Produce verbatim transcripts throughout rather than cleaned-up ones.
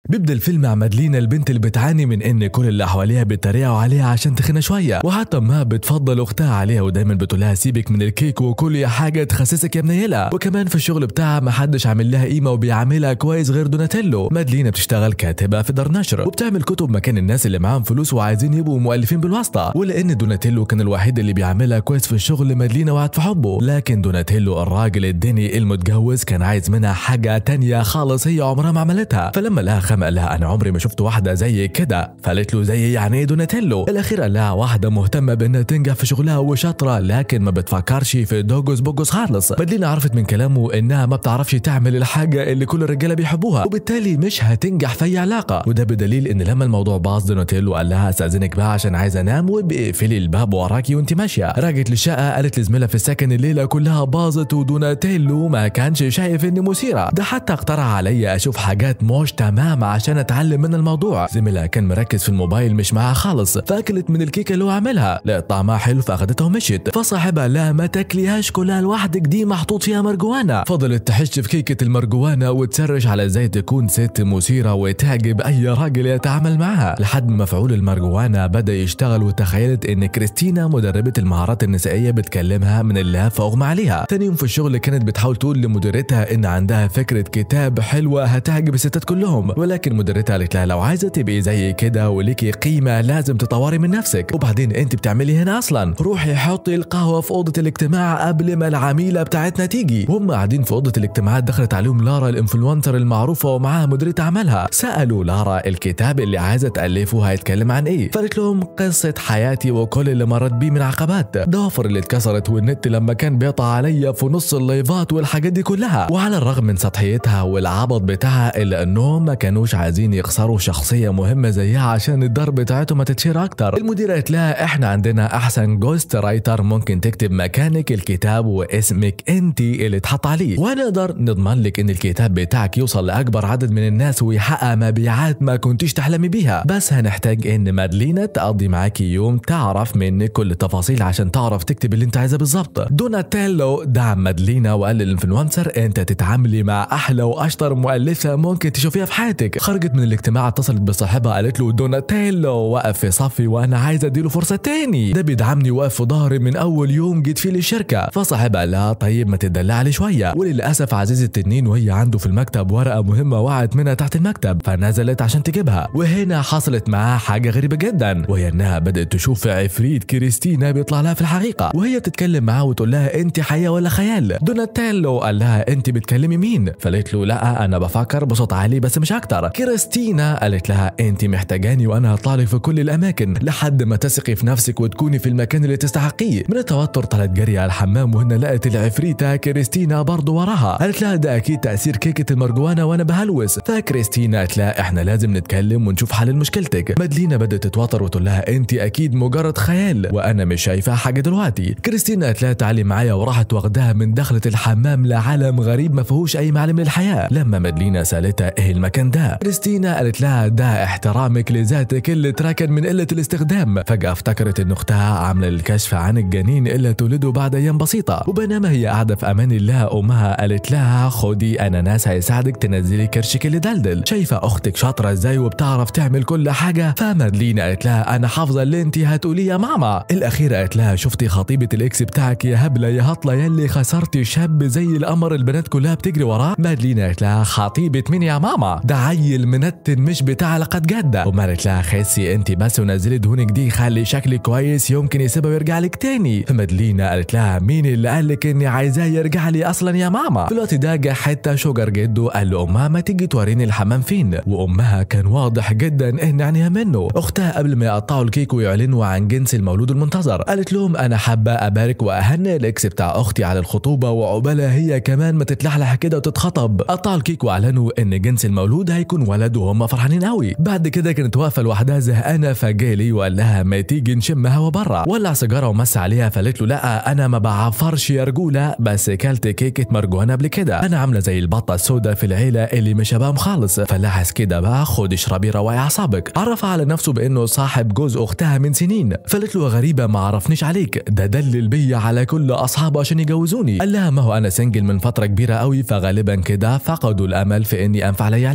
بيبدا الفيلم مع مادلينا البنت اللي بتعاني من ان كل اللي حواليها بيتريقوا عليها عشان تخينه شويه، وحتى ما بتفضل اختها عليها ودايما بتقول لها سيبك من الكيك وكل حاجه تخسسك يا منيله. وكمان في الشغل بتاعها ما حدش عامل لها قيمه وبيعاملها كويس غير دوناتيلو. مادلينا بتشتغل كاتبه في دار نشر وبتعمل كتب مكان الناس اللي معاهم فلوس وعايزين يبقوا مؤلفين بالواسطه، ولان دوناتيلو كان الوحيد اللي بيعاملها كويس في الشغل مادلينا وقعت في حبه. لكن دوناتيلو الراجل الدني المتجوز كان عايز منها حاجه تانية خالص هي عمرها ما عملتها. فلما لها خام قال لها انا عمري ما شفت واحده زي كده. فقالت له زي يعني ايه دوناتيلو؟ الاخير قال لها واحده مهتمه بانها تنجح في شغلها وشاطره لكن ما بتفكرش في دوجوز بوجوز خالص. مادلينا عرفت من كلامه انها ما بتعرفش تعمل الحاجه اللي كل الرجاله بيحبوها وبالتالي مش هتنجح في اي علاقه. وده بدليل ان لما الموضوع باظ دوناتيلو قال لها استاذنك بقى عشان عايز انام وبقفلي الباب وراكي وانت ماشيه. راجت للشقه قالت لزميلها في السكن الليله كلها باظت ودوناتيلو ما كانش شايف اني مثيره، ده حتى اقترح عليا اشوف حاجات مش تمام عشان اتعلم من الموضوع. زميلها كان مركز في الموبايل مش معاها خالص، فاكلت من الكيكه اللي هو عاملها لقت طعمها حلو فاخدتها ومشيت. فصاحبها لا ما تاكليهاش كلها لوحدك دي محطوط فيها مرجوانا. فضلت تحش في كيكه المرجوانا وتسرش على ازاي تكون ست مثيره وتعجب اي راجل يتعامل معاها لحد ما مفعول المرجوانا بدا يشتغل. وتخيلت ان كريستينا مدربه المهارات النسائيه بتكلمها من اللهف فاغمى عليها. تاني يوم في الشغل كانت بتحاول تقول لمديرتها ان عندها فكره كتاب حلوه هتعجب الستات كلهم، ولكن مديرتها قالت لها لو عايزه تبقي زي كده وليكي قيمه لازم تطوري من نفسك، وبعدين انت بتعملي هنا اصلا؟ روحي حطي القهوه في اوضه الاجتماع قبل ما العميله بتاعتنا تيجي. وهم قاعدين في اوضه الاجتماعات دخلت عليهم لارا الانفلونسر المعروفه ومعاها مديرة اعمالها. سالوا لارا الكتاب اللي عايزه تالفه هيتكلم عن ايه؟ فقالت لهم قصه حياتي وكل اللي مرت بيه من عقبات، ضوافر اللي اتكسرت والنت لما كان بيقطع عليا في نص اللايفات والحاجات دي كلها. وعلى الرغم من سطحيتها والعبط بتاعها الا انهم ما كانوش عايزين يخسروا شخصيه مهمه زيها عشان الضرب بتاعته ما تتشير اكتر. المديره قالت لها احنا عندنا احسن جوست رايتر ممكن تكتب مكانك الكتاب واسمك انت اللي تحط عليه، ونقدر نضمن لك ان الكتاب بتاعك يوصل لاكبر عدد من الناس ويحقق مبيعات ما كنتيش تحلمي بيها. بس هنحتاج ان مادلينا تقضي معاكي يوم تعرف منك كل التفاصيل عشان تعرف تكتب اللي انت عايزاه بالظبط. دوناتيلو دعم مادلينا وقال للانفلونسر انت تتعاملي مع احلى واشطر مؤلفه ممكن تشوفيها في حياتك. خرجت من الاجتماع اتصلت بصاحبها قالت له دوناتيلو وقف في صفي وانا عايزه اديله فرصه تاني، ده بيدعمني واقف في ظهري من اول يوم جيت فيه للشركه. فصاحبها قال لها طيب ما تدلع عليه شويه. وللاسف عزيزه التنين وهي عنده في المكتب ورقه مهمه وقعت منها تحت المكتب فنزلت عشان تجيبها. وهنا حصلت معاها حاجه غريبه جدا وهي انها بدات تشوف عفريت كريستينا بيطلع لها في الحقيقه وهي بتتكلم معاه وتقول لها انت حقيقه ولا خيال؟ دوناتيلو قال لها انت بتكلمي مين؟ فقالت له لا انا بفكر بصوت عالي بس مش اكتر. كريستينا قالت لها انت محتاجاني وانا هطلع لك في كل الاماكن لحد ما تثقي في نفسك وتكوني في المكان اللي تستحقيه. من التوتر طلعت جري على الحمام وهنا لقت العفريته كريستينا برضه وراها. قالت لها ده اكيد تاثير كيكه المرجوانا وانا بهلوس. فكريستينا قالت لها احنا لازم نتكلم ونشوف حل لمشكلتك. مادلينا بدات تتوتر وتقول لها انت اكيد مجرد خيال وانا مش شايفه حاجه دلوقتي. كريستينا قالت لها تعالي معايا وراحت واخداها من دخلة الحمام لعالم غريب ما فيهوش اي معالم للحياه. لما مادلينا سالتها ايه المكان ده؟ كريستينا قالت لها ده احترامك لذاتك اللي اتركن من قله الاستخدام. فجاه افتكرت ان اختها عامله الكشف عن الجنين اللي تولده بعد ايام بسيطه، وبينما هي قاعده في امان الله امها قالت لها خدي اناناس هيساعدك تنزلي كرشك اللي دلدل. شايفه اختك شاطره ازاي وبتعرف تعمل كل حاجه؟ فمادلينا قالت لها انا حافظه اللي انت هتقوليه يا ماما. الاخيره قالت لها شفتي خطيبه الاكس بتاعك يا هبله يا هطله يلي خسرتي شاب زي القمر البنات كلها بتجري وراه؟ مادلينا قالت لها خطيبه مين يا ماما؟ ده عيل منتن مش بتاع علاقات جاده. وما قالت لها خسي انت بس ونزلي دهونك دي خلي شكلك كويس يمكن يسيبها ويرجع لك تاني. فمادلينا قالت لها مين اللي قال لك اني عايزاه يرجع لي اصلا يا ماما؟ في الوقت ده جه حتى شوجر جده قال لامها ما تيجي توريني الحمام فين، وامها كان واضح جدا ان عينيها منه. اختها قبل ما يقطعوا الكيك ويعلنوا عن جنس المولود المنتظر قالت لهم انا حابه ابارك واهنئ الاكس بتاع اختي على الخطوبه وعقبالها هي كمان ما تتلحلح كده وتتخطب. قطعوا الكيك واعلنوا ان جنس المولود هيكون ولد وهم فرحانين قوي. بعد كده كانت واقفه لوحدها زهقانه فجالي وقال لها ما تيجي نشم هوا بره. ولع سيجاره ومس عليها فقالت له لا انا ما بعفرش يا رجوله بس كلت كيكه مرجوانه قبل كده، انا عامله زي البطه السوداء في العيله اللي مش شبههم خالص. فلاحظ كده بقى خد اشربي رواقي اعصابك. عرف على نفسه بانه صاحب جوز اختها من سنين. فقالت له غريبه ما عرفنيش عليك، ده دلل بيا على كل اصحابه عشان يجوزوني. قال لها ما هو انا سنجل من فتره كبيره قوي فغالبا كده فقدوا الامل في اني انفع لي علاقه.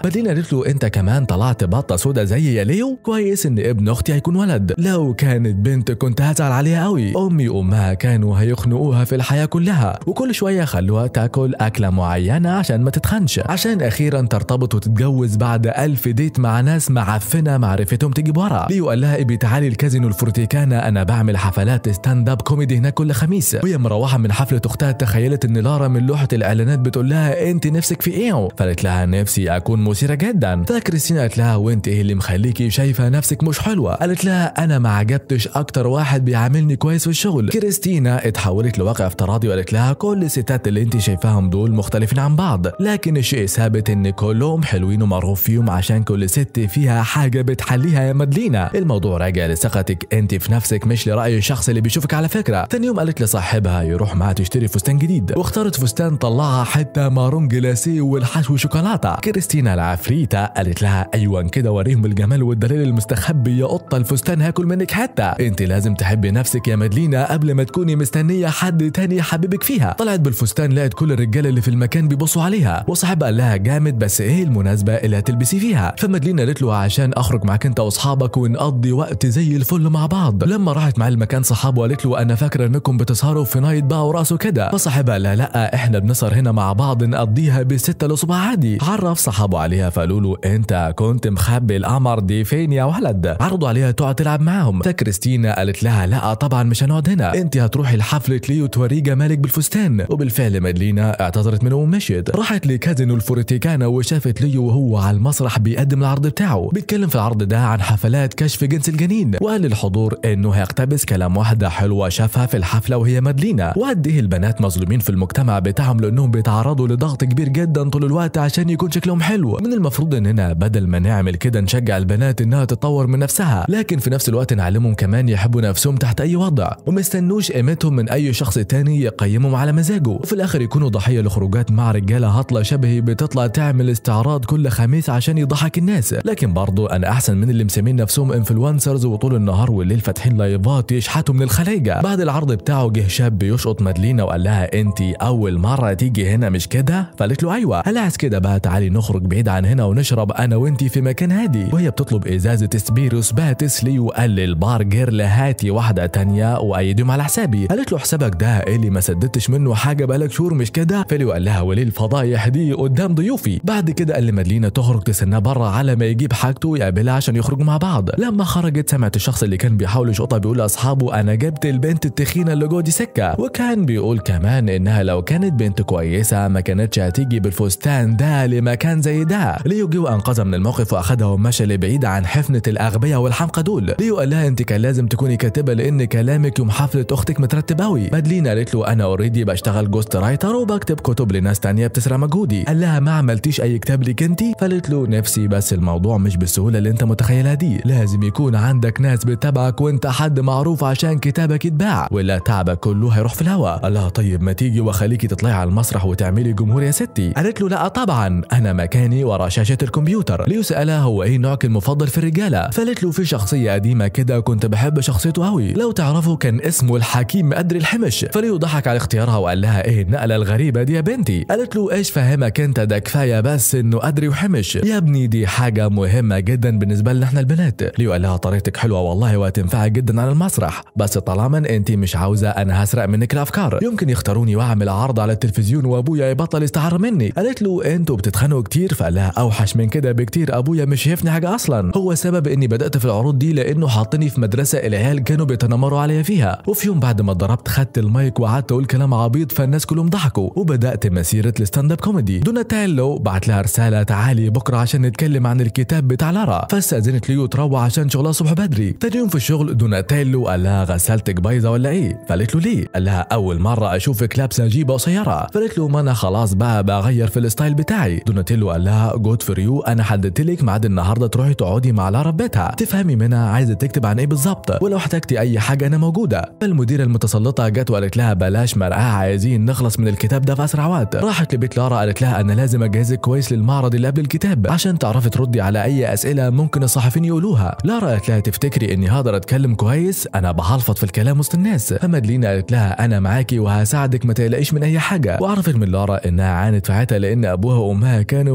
مادلينا قالت له انت كمان طلعت بطه سودا زي يا ليو، كويس ان ابن اختي هيكون ولد، لو كانت بنت كنت هزعل عليها قوي. امي وامها كانوا هيخنقوها في الحياه كلها، وكل شويه خلوها تاكل اكله معينه عشان ما تتخنش، عشان اخيرا ترتبط وتتجوز بعد ألف ديت مع ناس معفنه معرفتهم تجيب ورا. ليو قال لها ابي تعالي الكازينو الفورتيكانا، انا بعمل حفلات ستاند اب كوميدي هناك كل خميس. وهي مروحه من حفله اختها تخيلت ان لارا من لوحه الاعلانات بتقول لها انت نفسك في ايه؟ فقالت لها نفسي اكون مثيره جدا. فكريستينا قالت لها وانت ايه اللي مخليكي شايفه نفسك مش حلوه؟ قالت لها انا ما عجبتش اكتر واحد بيعاملني كويس في الشغل. كريستينا اتحولت لواقع افتراضي وقالت لها كل الستات اللي انت شايفاهم دول مختلفين عن بعض، لكن الشيء ثابت ان كلهم حلوين ومعروف فيهم عشان كل ست فيها حاجه بتحليها يا مادلينا. الموضوع راجع لثقتك انت في نفسك مش لراي الشخص اللي بيشوفك على فكره. ثاني يوم قالت لصاحبها يروح معاها تشتري فستان جديد، واختارت فستان طلعها حتى مارون جلاسيه والحشو شوكولاته. كريستينا العفريته قالت لها ايوه كده وريهم الجمال والدليل المستخبي يا قطه، الفستان هاكل منك حتى. انت لازم تحبي نفسك يا مادلينا قبل ما تكوني مستنيه حد تاني يحببك فيها. طلعت بالفستان لقت كل الرجاله اللي في المكان بيبصوا عليها، وصاحبها قال لها جامد بس ايه المناسبه اللي هتلبسي فيها؟ فمادلينا قالت له عشان اخرج معاك انت واصحابك ونقضي وقت زي الفل مع بعض. لما راحت مع المكان صحابه قالت له انا فاكره انكم بتسهروا في نايت بقى وراسه كده. فصاحبها لا لا احنا بنسهر هنا مع بعض نقضيها بالستة الاصبع عادي. عرف صحابه عليها فقالوا له انت كنت مخبي القمر دي فين يا ولد؟ عرضوا عليها تقعد تلعب معاهم. فكريستينا قالت لها لا طبعا مش هنقعد هنا، انت هتروحي لحفله ليو توريه جمالك بالفستان. وبالفعل مادلينا اعتذرت منه ومشيت. راحت لكازينو الفورتيكانا وشافت ليو وهو على المسرح بيقدم العرض بتاعه، بيتكلم في العرض ده عن حفلات كشف جنس الجنين، وقال للحضور انه هيقتبس كلام واحده حلوه شافها في الحفله وهي مادلينا، وقد ايه البنات مظلومين في المجتمع بتاعهم لانهم بيتعرضوا لضغط كبير جدا طول الوقت عشان يكون شكلهم حلو. من المفروض اننا بدل ما نعمل كده نشجع البنات انها تتطور من نفسها، لكن في نفس الوقت نعلمهم كمان يحبوا نفسهم تحت اي وضع، وما يستنوش قيمتهم من اي شخص تاني يقيمهم على مزاجه، وفي الاخر يكونوا ضحيه لخروجات مع رجاله هطله شبهي بتطلع تعمل استعراض كل خميس عشان يضحك الناس. لكن برضه انا احسن من اللي مسمين نفسهم انفلونسرز وطول النهار والليل فاتحين لايفات يشحتوا من الخلايجه. بعد العرض بتاعه جه شاب يشقط مادلينا وقال لها انت اول مره تيجي هنا مش كده؟ فقالت له ايوه. قال عايز كده بقى تعالي نخرج بعيد عن هنا ونشرب انا وانت في مكان هادي. وهي بتطلب ازازه سبيروس باتس، ليو قال للبار جيرل هاتي واحده تانية وايدهم على حسابي. قالت له حسابك ده ايه اللي ما سددتش منه حاجه بقالك شهور مش كده؟ فليو قال لها وليه الفضايح دي قدام ضيوفي؟ بعد كده قال لمادلينا تخرج تستناه بره على ما يجيب حاجته ويقابلها عشان يخرجوا مع بعض. لما خرجت سمعت الشخص اللي كان بيحاول يشقطها بيقول لاصحابه انا جبت البنت التخينه اللي جوه دي سكه، وكان بيقول كمان انها لو كانت بنت كويسه ما كانتش هتيجي بالفستان ده لمكان زي ده. ليو جه وانقذها من الموقف واخدها ومشى لبعيد عن حفنه الاغبياء والحمقى دول. ليو قال لها انت كان لازم تكوني كاتبه لان كلامك يوم حفله اختك مترتب قوي. مادلينا قالت له انا اوريدي بشتغل جوست رايتر وبكتب كتب لناس تانية بتسرق مجهودي. قال لها ما عملتيش اي كتاب ليك انت؟ فقالت له نفسي بس الموضوع مش بالسهوله اللي انت متخيلها دي، لازم يكون عندك ناس بتتابعك وانت حد معروف عشان كتابك يتباع ولا تعبك كله هيروح في الهواء. قال لها طيب ما تيجي واخليكي تطلعي على المسرح وتعملي جمهور يا ستي. قالت له لا طبعا انا مكاني ورا شاشه الكمبيوتر. ليو سالها هو ايه نوعك المفضل في الرجاله؟ فقالت له في شخصيه قديمه كده كنت بحب شخصيته قوي، لو تعرفوا كان اسمه الحكيم قدري الحمش. فليو ضحك على اختيارها وقال لها ايه النقله الغريبه دي يا بنتي؟ قالت له ايش فهمك انت ده كفايه بس انه قدري وحمش يا ابني، دي حاجه مهمه جدا بالنسبه لنا احنا البنات. ليو قال لها طريقتك حلوه والله وهتنفعك جدا على المسرح، بس طالما انت مش عاوزه انا هسرق منك الافكار، يمكن يختاروني واعمل عرض على التلفزيون وابويا يبطل يستعر مني. قالت له انتوا بتتخانقوا كتير؟ فقال لها اوحش من كده بكتير، ابويا مش شايفني حاجه اصلا، هو سبب اني بدات في العروض دي لانه حاطني في مدرسه العيال كانوا بيتنمروا عليا فيها، وفي يوم بعد ما اتضربت خدت المايك وقعدت اقول كلام عبيط فالناس كلهم ضحكوا وبدات مسيره الستاند اب كوميدي. دوناتيلو بعت لها رساله تعالي بكره عشان نتكلم عن الكتاب بتاع لارا، فاستاذنت ليو تروح عشان شغلها الصبح بدري. تاني يوم في الشغل دوناتيلو قال لها غسالتك بايظه ولا ايه؟ فقالت له ليه؟ قال لها اول مره اشوفك لابسه جيبه قصيره. فقالت له ما انا خلاص بقى بغير في الستايل بتاعي. دوناتيلو قال لها جود فور يو، انا حددت لك ميعاد النهارده تروحي تقعدي مع لارا بيتها تفهمي منها عايزه تكتب عن ايه بالظبط، ولو احتجتي اي حاجه انا موجوده. فالمديره المتسلطه جت وقالت لها بلاش مرقعه، عايزين نخلص من الكتاب ده في اسرع وقت. راحت لبيت لارا قالت لها انا لازم اجهزك كويس للمعرض اللي قبل الكتاب عشان تعرفي تردي على اي اسئله ممكن الصحفيين يقولوها. لارا قالت لها تفتكري اني هقدر اتكلم كويس؟ انا بهلفط في الكلام وسط الناس. فمادلينا قالت لها انا معاكي وهساعدك ما تقلقيش من اي حاجه. وعرفت من لارا انها عانت في حياتها لان ابوها وامها كانوا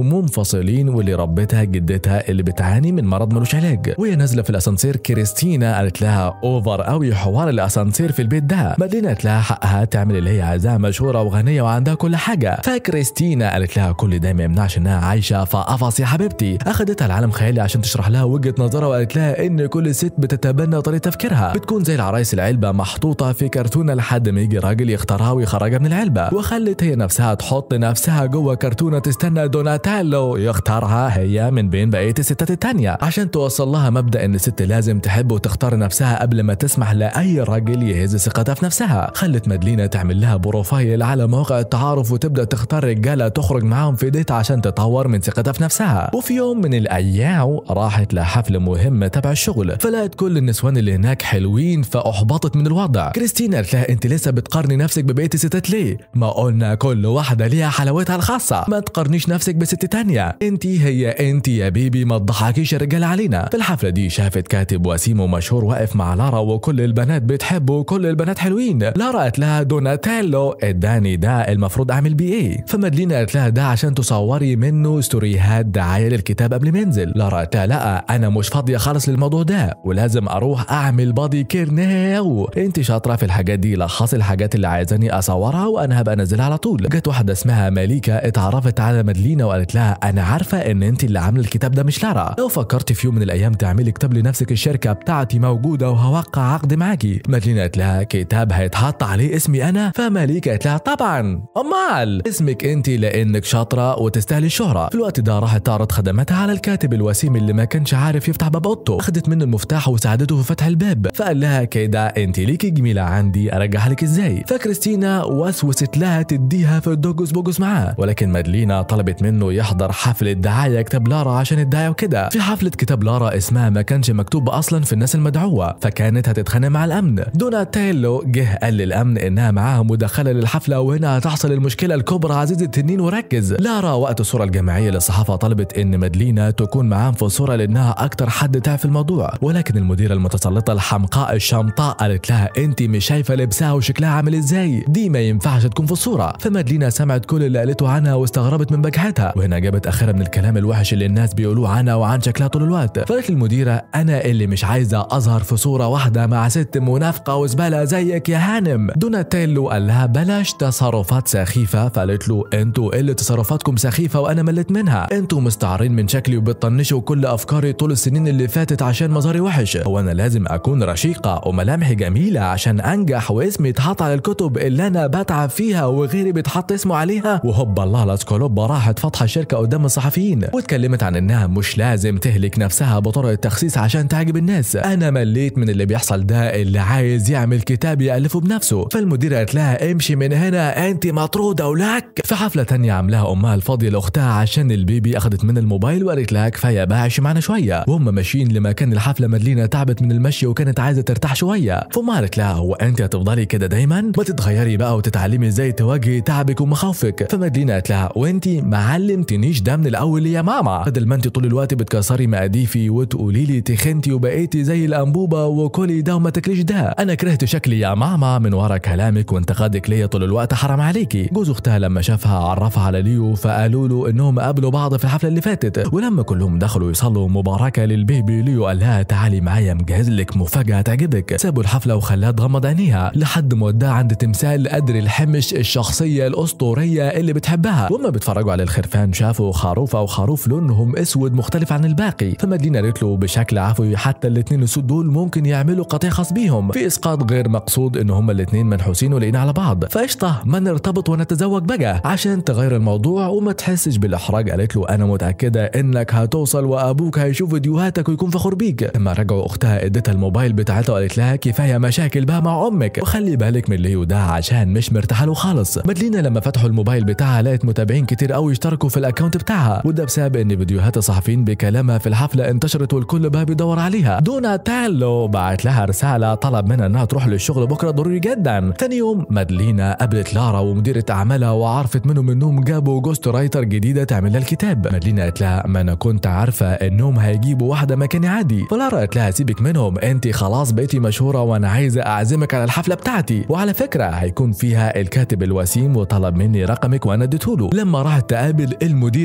منفصلين واللي ربتها جدتها اللي بتعاني من مرض ملوش علاج. وهي نازله في الاسانسير كريستينا قالت لها اوفر قوي حوار الاسانسير في البيت ده. مادلينا قالت لها حقها تعمل اللي هي عايزاها، مشهوره وغنيه وعندها كل حاجه. فكريستينا قالت لها كل ده ما يمنعش انها عايشه في قفص يا حبيبتي. اخدتها لعالم خيالي عشان تشرح لها وجهه نظرها، وقالت لها ان كل ست بتتبنى طريقه تفكيرها، بتكون زي العرايس العلبه محطوطه في كرتونه لحد ما يجي راجل يختارها ويخرجها من العلبه. وخلت هي نفسها تحط نفسها جوه كرتونه تستنى دوناتيلو يختارها هي من بين بقيه الستات التانيه، عشان توصل لها مبدا ان الست لازم تحب وتختار نفسها قبل ما تسمح لاي راجل يهز ثقتها في نفسها. خلت مادلينا تعمل لها بروفايل على مواقع التعارف وتبدا تختار رجاله تخرج معاهم في ديت عشان تطور من ثقتها في نفسها. وفي يوم من الايام راحت لحفل مهم تبع الشغل، فلقت كل النسوان اللي هناك حلوين فاحبطت من الوضع. كريستينا قالت لها انت لسه بتقارني نفسك ببقيه الستات ليه؟ ما قلنا كل واحده ليها حلاوتها الخاصه، ما تقارنيش نفسك بست تانيه، انت هي انت يا بيبي، ما تضحكيش الرجال علينا. في الحفله دي شافت كاتب وسيم ومشهور واقف مع لارا وكل البنات بتحبه وكل البنات حلوين. لارا قالت لها دوناتيلو اداني ده المفروض اعمل بيه ايه؟ فمادلينا قالت لها ده عشان تصوري منه ستوريهات دعايه للكتاب قبل ما ينزل. لارا قالت لها لا انا مش فاضيه خالص للموضوع ده ولازم اروح اعمل بادي كير ناو، انت شاطره في الحاجات دي، لخصي الحاجات اللي عايزاني اصورها وانا هبقى انزلها على طول. جت واحده اسمها ماليكا اتعرفت على مادلينا وقالت لها انا عارفه ان انت اللي عامله الكتاب ده مش لارا، لو فكرتي في يوم من الايام تعملي كتاب لنفسك الشركه بتاعتي موجوده وهوقع عقد معاكي. مادلينا قالت لها كتاب هيتحط عليه اسمي انا؟ فماليكا قالت لها طبعا امال اسمك انت لانك شاطره وتستاهلي الشهره. في الوقت ده راحت تعرض خدماتها على الكاتب الوسيم اللي ما كانش عارف يفتح باب اوضته، اخذت منه المفتاح وساعدته في فتح الباب، فقال لها كده انت ليكي جميله عندي ارجعها لك ازاي؟ فكريستينا وسوست لها تديها في الدوجس بوجس معاه، ولكن مادلينا طلبت منه يحضر حفله دعايه كتاب لارا عشان الدعايه وكده. في حفله كتاب لارا اسمها ما كانش مكتوب اصلا في الناس المدعوه، فكانت هتتخانق مع الامن. دوناتيلو جه قال للامن انها معاها مداخله للحفله وهنا هتحصل المشكله الكبرى عزيز التنين وركز. لارا وقت الصوره الجماعيه للصحافه طلبت ان مادلينا تكون معاهم في الصوره لانها اكتر حد تعرف في الموضوع، ولكن المديره المتسلطه الحمقاء الشمطاء قالت لها انت مش شايفه لبسها وشكلها عامل ازاي؟ دي ما ينفعش تكون في الصوره. فمادلينا سمعت كل اللي قالته عنها واستغربت من بجحتها، وهنا جابت اخرها من الكلام الوحش اللي الناس بيقولوه عنها وعن شكلها طول الوقت. فقالت المديره انا اللي مش عايزه اظهر في صوره واحده مع ست منافقه وزباله زيك يا هانم. دوناتيلو قال لها بلاش تصرفات سخيفه، فقالت له انتوا اللي تصرفاتكم سخيفه وانا مليت منها، انتوا مستعارين من شكلي وبتطنشوا كل افكاري طول السنين اللي فاتت عشان مظهري وحش، هو انا لازم اكون رشيقه وملامحي جميله عشان انجح واسمي يتحط على الكتب اللي انا بتعب فيها وغيري بيتحط اسمه عليها؟ وهوب الله لاسكولوبا راحت فاتحه الشركه قدام الصحفيين واتكلمت عن انها مش لازم تهلك نفسها بطرق التخسيس عشان تعجب الناس. انا مليت من اللي بيحصل ده، اللي عايز يعمل كتاب يالفه بنفسه. فالمديره قالت لها امشي من هنا انت مطروده ولك. في حفله تانية عاملاها امها الفاضيه لاختها عشان البيبي اخذت من الموبايل وقالت لها كفايه بقى عيشي معانا شويه. وهم ماشيين لمكان الحفله مادلينا تعبت من المشي وكانت عايزه ترتاح شويه، فما قالت لها هو انت هتفضلي كده دايما؟ ما تتغيري بقى وتتعلمي ازاي تواجهي تعبك ومخاوفك. فمادلينا قالت لها وانت ما علمتنيش ده من الاول يا ماما، بدل ما انت طول الوقت بتكسري مقاديفي وتقولي لي تخنتي وبقيتي زي الانبوبه وكلي ده وما تاكليش ده، انا كرهت شكلي يا ماما من ورا كلامك وانتقادك ليا طول الوقت، حرام عليكي. جوز اختها لما شافها عرفها على ليو فقالوا له انهم قابلوا بعض في الحفله اللي فاتت، ولما كلهم دخلوا يصلوا مباركه للبيبي ليو قال لها تعالي معايا مجهز لك مفاجاه تعجبك. سابوا الحفله وخلاها تغمض عينيها لحد ما وداها عند تمثال قدر الحمش الشخصيه الاسطوريه اللي بتحبها. وهم بيتفرجوا على الخرفان شافوا خروف او خروف لونهم اسود مختلف عن الباقي، فمادلينا قالت له بشكل عفوي حتى الاثنين السود دول ممكن يعملوا قطيع خاص بيهم، في اسقاط غير مقصود ان هما الاثنين منحوسين ولاقيين على بعض، فقشطه ما نرتبط ونتزوج بقى عشان تغير الموضوع وما تحسش بالاحراج. قالت له انا متاكده انك هتوصل وابوك هيشوف فيديوهاتك ويكون فخور بيك. لما رجعوا اختها اديتها الموبايل بتاعتها وقالت لها كفايه مشاكل بقى مع امك وخلي بالك من ليو ده عشان مش مرتاحه له خالص. مادلينا لما فتحوا الموبايل بتاعها لقت متابعين كتير قوي اشتركوا في الاكونت بتاعها، وده بسبب ان فيديوهات الصحفيين بكلامها في الحفله انتشرت والكل بقى بيدور عليها. دوناتيلو بعت لها رساله طلب منها انها تروح للشغل بكره ضروري جدا. ثاني يوم مادلينا قابلت لارا ومديره اعمالها وعرفت منهم انهم جابوا جوست رايتر جديده تعمل لها الكتاب. مادلينا قالت لها ما انا كنت عارفه انهم هيجيبوا واحده مكاني عادي. فلارا قالت لها سيبك منهم انت خلاص بقيتي مشهوره وانا عايزه اعزمك على الحفله بتاعتي، وعلى فكره هيكون فيها الكاتب الوسيم وطلب مني رقمك وانا اديته له. لما راحت تقابل المديره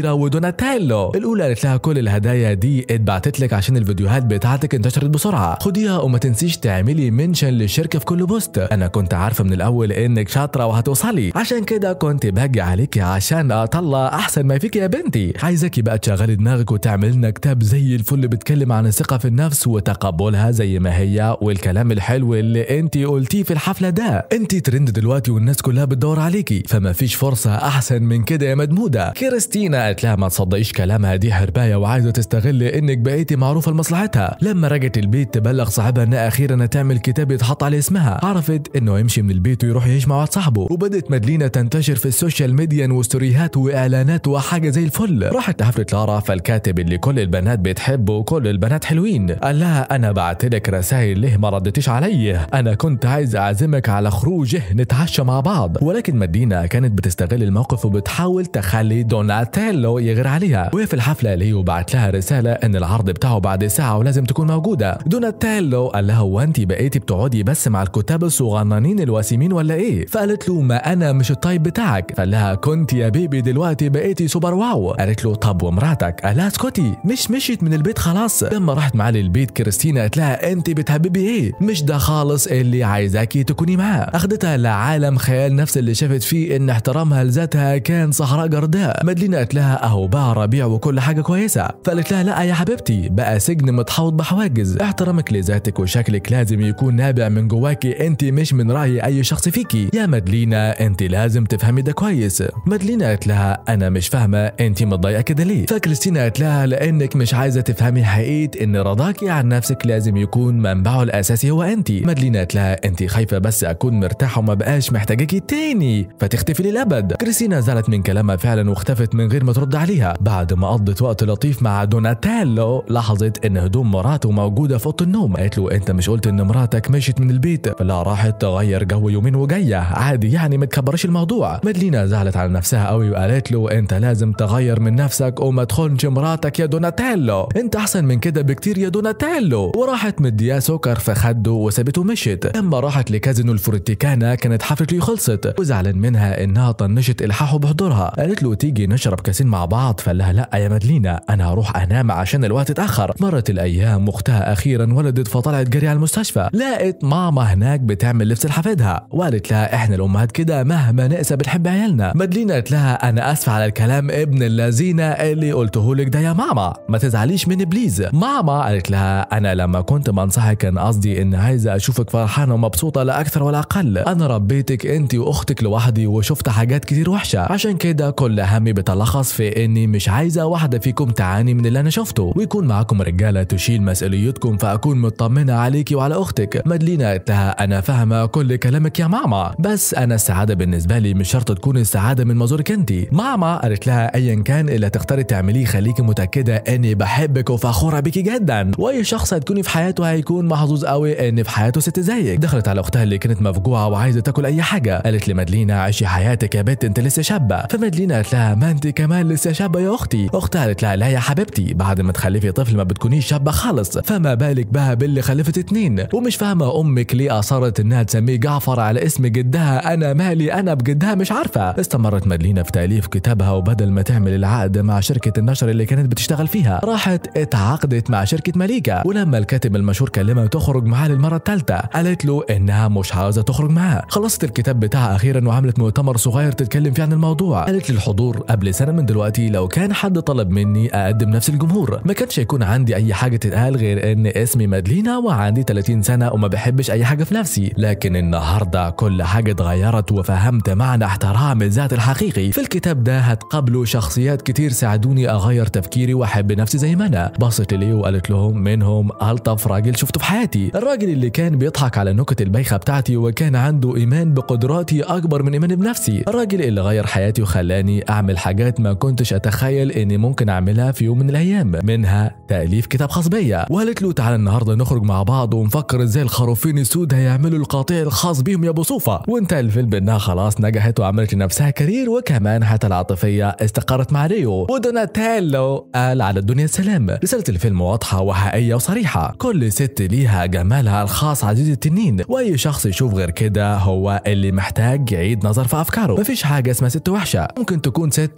مونيكا ودوناتيلو. الاولى قالت لها كل الهدايا دي اتبعتت لك عشان الفيديوهات بتاعتك انتشرت بسرعه، خديها وما تنسيش تعملي منشن للشركه في كل بوست. انا كنت عارفه من الاول انك شاطره وهتوصلي، عشان كده كنت باجي عليكي عشان اطلع احسن ما فيك يا بنتي. عايزاكي بقى تشغلي دماغك وتعمل لنا كتاب زي الفل بيتكلم عن الثقه في النفس وتقبلها زي ما هي، والكلام الحلو اللي انت قلتيه في الحفله ده. انت ترند دلوقتي والناس كلها بتدور عليكي، فما فيش فرصه احسن من كده يا مدموده. كريستينا قالت لها ما تصدقيش كلامها، دي حربايه وعايزه تستغل انك بقيتي معروفه لمصلحتها. لما رجعت البيت تبلغ صاحبها انها اخيرا تعمل كتاب يتحط على اسمها، عرفت انه يمشي من البيت ويروح يعيش مع واحد صاحبه، وبدت مادلينا تنتشر في السوشيال ميديا وستوريهات واعلانات وحاجه زي الفل. راحت لحفله لارا، فالكاتب اللي كل البنات بتحبه وكل البنات حلوين قال لها انا بعت لك رسائل ليه ما ردتيش علي؟ انا كنت عايز اعزمك على خروجه نتعشى مع بعض. ولكن مادينا كانت بتستغل الموقف وبتحاول تخلي دوناتيلو يغير عليها. وهي في الحفله ليو بعت لها رساله ان العرض بتاعه بعد ساعه ولازم تكون موجوده. دوناتيلو قال لها هو انت بقيتي بتقعدي بس مع الكتاب الصغننين الوسيمين ولا ايه؟ فقالت له ما انا مش الطيب بتاعك. فقال لها كنت يا بيبي دلوقتي بقيتي سوبر واو. قالت له طب ومراتك؟ قال لها اسكتي مش مشيت من البيت خلاص. لما راحت معاه للبيت كريستينا قالت لها انت بتحببي ايه؟ مش ده خالص اللي عايزاكي تكوني معاه. اخدتها لعالم خيال نفس اللي شافت فيه ان احترامها لذاتها كان صحراء جرداء. مادلينا قالت لها اهو بقى ربيع وكل حاجه كويسه. فقالت لها لا يا حبيبتي بقى سجن متحوط بحواجز. احترامك لذاتك وشكلك لازم يكون نابع من جواكي انت مش من راي اي شخص فيكي. يا مادلينا انت لازم تفهمي ده كويس. مادلينا قالت لها انا مش فاهمه انت متضايقه كده ليه؟ فكريستينا قالت لها لانك مش عايزه تفهمي حقيقه ان رضاكي عن نفسك لازم يكون منبعه الاساسي هو انت. مادلينا قالت لها انت خايفه بس اكون مرتاحه وما بقاش محتاجاكي تاني فتختفي للابد. كريستينا زعلت من كلامها فعلا واختفت من غير ما ترد عليها. بعد ما قضت وقت لطيف مع دوناتيلو لاحظت ان هدوم مراته موجوده في اوضه النوم. قالت له انت مش قلت ان مراتك مشيت من البيت؟ فلا راحت تغير جو يومين وجايه عادي يعني ما تكبرش الموضوع. مادلينا زعلت على نفسها قوي وقالت له انت لازم تغير من نفسك وما تخونش مراتك يا دوناتيلو، انت احسن من كده بكتير يا دوناتيلو. وراحت مدياه سكر في خده وسابته ومشيت. اما راحت لكازينو الفورتيكانا كانت حفله ليه خلصت وزعلان منها انها طنشت الحاحه بحضورها. قالت له تيجي نشرب كاسين مع بعض؟ فقال لها لا يا مادلينا انا هروح انام عشان الوقت اتاخر. مرت الايام واختها اخيرا ولدت فطلعت جري على المستشفى، لقت ماما هناك بتعمل لبس لحفيدها وقالت لها احنا الامهات كده مهما نقسى بنحب عيالنا. مادلينا قالت لها انا اسفه على الكلام ابن اللذينه اللي قلته لك ده يا ماما، ما تزعليش مني بليز. ماما قالت لها انا لما كنت بنصحك كان قصدي ان عايزه اشوفك فرحانه ومبسوطه لا اكثر ولا اقل. انا ربيتك انت واختك لوحدي وشفت حاجات كتير وحشه، عشان كده كل همي بتلخص في اني مش عايزه واحده فيكم تعاني من اللي انا شفته، ويكون معاكم رجاله تشيل مسؤوليتكم فاكون مطمنه عليكي وعلى اختك. مادلينا قالت لها انا فاهمه كل كلامك يا ماما، بس انا السعاده بالنسبه لي مش شرط تكون السعاده من منظورك انت. ماما قالت لها ايا كان اللي تختاري تعمليه خليكي متاكده اني بحبك وفخوره بيكي جدا، واي شخص هتكوني في حياته هيكون محظوظ قوي ان في حياته ست زيك. دخلت على اختها اللي كانت مفجوعه وعايزه تاكل اي حاجه. قالت لمادلينا عيشي حياتك يا بنت انت لسه شابه. فمادلينا قالت لها ما انت كمان لسه شابه يا اختي. اختها قالت لها لا يا حبيبتي بعد ما تخلفي طفل ما بتكونيش شابه خالص، فما بالك بقى باللي خلفت اتنين. ومش فاهمه امك ليه اصرت انها تسميه جعفر على اسم جدها، انا مالي انا بجدها مش عارفه. استمرت مادلينا في تاليف كتابها وبدل ما تعمل العقد مع شركه النشر اللي كانت بتشتغل فيها راحت اتعاقدت مع شركه مليكه. ولما الكاتب المشهور كلمها تخرج معاه للمره الثالثه قالت له انها مش عاوزه تخرج معاه. خلصت الكتاب بتاعها اخيرا وعملت مؤتمر صغير تتكلم فيه عن الموضوع. قالت للحضور قبل سنه من دلوقتي لو كان حد طلب مني اقدم نفس الجمهور ما كانش هيكون عندي اي حاجه تتقال غير ان اسمي مادلينا وعندي ثلاثين سنه وما بحبش اي حاجه في نفسي، لكن النهارده كل حاجه اتغيرت وفهمت معنى احترام الذات الحقيقي. في الكتاب ده هتقابلوا شخصيات كتير ساعدوني اغير تفكيري واحب نفسي زي ما انا. بصت ليه وقالت لهم منهم الطف راجل شفته في حياتي، الراجل اللي كان بيضحك على النكت البايخه بتاعتي وكان عنده ايمان بقدراتي اكبر من ايماني بنفسي، الراجل اللي غير حياتي وخلاني اعمل حاجات ما كنتش اتخيل اني ممكن اعملها في يوم من الايام، منها تاليف كتاب خاص بيا. وقالت له تعالى النهارده نخرج مع بعض ونفكر ازاي الخروفين السود هيعملوا القطيع الخاص بيهم يا ابو صوفه. وانتهى الفيلم بانها خلاص نجحت وعملت لنفسها كارير وكمان حتى العاطفيه استقرت مع ريو. ودوناتيلو قال على الدنيا السلام. رساله الفيلم واضحه وحقيقيه وصريحه، كل ست ليها جمالها الخاص عزيز التنين، واي شخص يشوف غير كده هو اللي محتاج يعيد نظر في افكاره. مفيش حاجه اسمها ست وحشه، ممكن تكون ست انت مش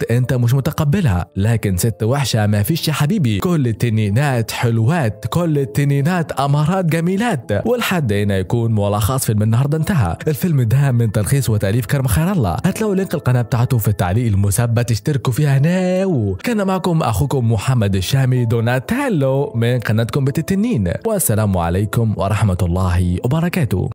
مش متقبلها، لكن ست وحشة ما فيش يا حبيبي، كل التنينات حلوات، كل التنينات أمارات جميلات. ولحد هنا يكون ملخص فيلم النهارده انتهى. الفيلم ده من تلخيص وتأليف كرم خير الله، هتلاقوا لينك القناة بتاعته في التعليق المثبت، اشتركوا فيها ناو. كان معكم أخوكم محمد الشامي دوناتيلو من قناتكم بيت التنين، والسلام عليكم ورحمة الله وبركاته.